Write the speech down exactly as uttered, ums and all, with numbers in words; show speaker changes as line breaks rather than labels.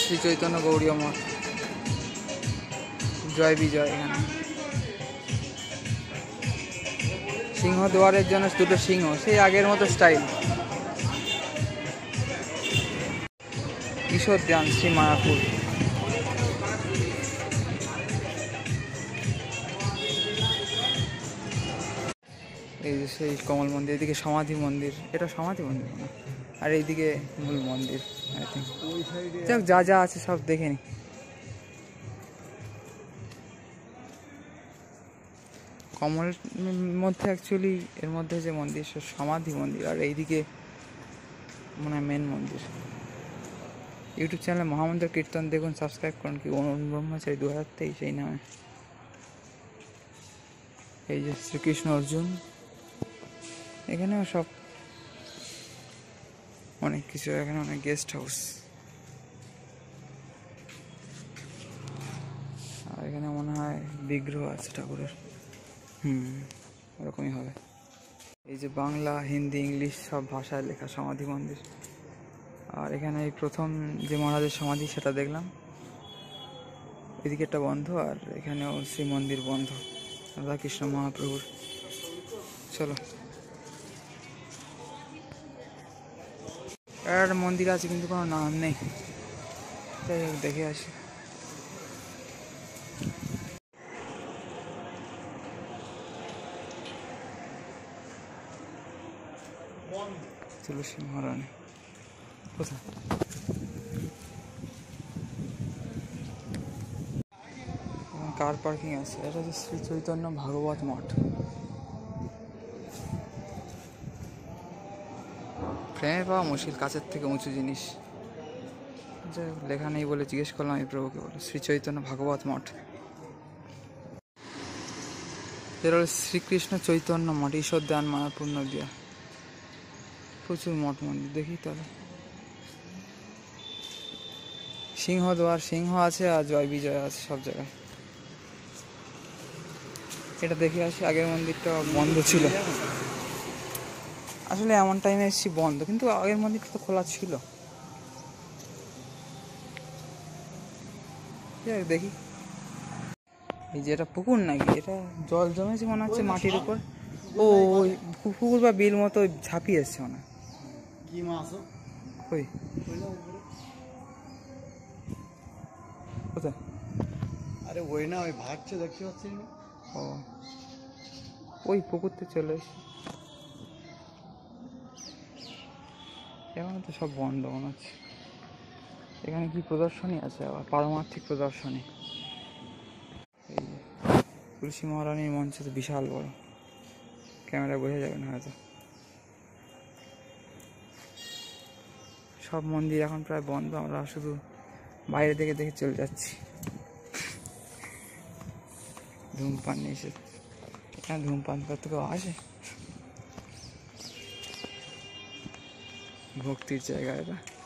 শ্রী চৈতন্য গৌড়ীয় মঠ, জয় বিজয়। এখানে সিংহদ্বারের জন্য দুটো সিংহ, সেই আগের মতো স্টাইল। ঈশ্বর ধ্যান শ্রী মায়াপুর। এই যে সেই কমল মন্দির, এদিকে সমাধি মন্দির, এটা সমাধি মন্দির না, আর এইদিকে মূল মন্দির আই থিঙ্ক। যাক, যা যা আছে সব দেখে নি। কমল মধ্যে অ্যাকচুয়ালি এর মধ্যে যে মন্দির সে সমাধি মন্দির, আর এইদিকে মনে হয় মেন মন্দির। ইউটিউব চ্যানেলে মহামন্ত্র কীর্তন দেখুন, সাবস্ক্রাইব করুন। কি অরুণ ব্রহ্মচারী দু হাজার তেইশ এই নামে। এই যে শ্রীকৃষ্ণ অর্জুন, এখানেও সব অনেক কিছু, এখানে অনেক গেস্ট হাউস, আর এখানে মনে হয় বিগ্রহ আছে ঠাকুরের। হুম, ওরকমই হবে। এই যে বাংলা, হিন্দি, ইংলিশ সব ভাষায় লেখা সমাধি মন্দির। আর এখানে এই প্রথম যে মহারাজের সমাধি সেটা দেখলাম, এদিকে একটা বন্ধ, আর এখানেও শ্রী মন্দির বন্ধ রাধাকৃষ্ণ মহাপ্রভুর। চলো, আর মন্দির আছে কিন্তু কোনো নাম নেই, যাই হোক দেখে আসি। তুলসী মহারানী কোথায়? কার পার্কিং আছে। এটা হচ্ছে শ্রী চৈতন্য ভাগবত মঠ। ফ্রেমে পাওয়া মুশকিল, কাছের থেকে উঁচু জিনিস। যাই হোক, লেখা নেই বলে জিজ্ঞেস করলাম এই প্রভুকে, বলে শ্রী চৈতন্য ভাগবত মঠ। এর হলো শ্রীকৃষ্ণ চৈতন্য মঠ, ঈশ্বর ধ্যান মায়াপুর নদিয়া। প্রচুর মঠ মন্দির দেখি তাহলে। সিংহদ্বার, সিংহ আছে, আর জয় বিজয় আছে সব জায়গায়। এটা দেখে আসি। আগের মন্দিরটা বন্ধ ছিল, আসলে এমন টাইমে এসেছি বন্ধ, কিন্তু আগের মন্দিরটা তো খোলা ছিল। দেখি। এই যে এটা পুকুর নাকি? এটা জল জমেছে মনে হচ্ছে মাটির উপর। ও ওই পুকুর বা বিল মতো ঝাঁপিয়ে এসছে মনে হয়। কি মাছ? ওই কোথায়? আরে ওই না, ওই ভাগছে দেখতে পাচ্ছি না। ও ওই পুকুরতে চলে এসেছি। এখন তো সব বন্ধ মনে হচ্ছে। এখানে কি প্রদর্শনী আছে আবার? পারমার্থিক প্রদর্শনী। এই তুলসী মহারানীর মঞ্চ তো বিশাল বড়, ক্যামেরায় বোঝা যাবে না হয়তো। সব মন্দির এখন প্রায় বন্ধ, আমরা শুধু বাইরে থেকে দেখে চলে যাচ্ছি। ধূমপান নিষেধ, এখানে ধূমপান করতে কেউ আসে? ভক্তির জায়গা এটা।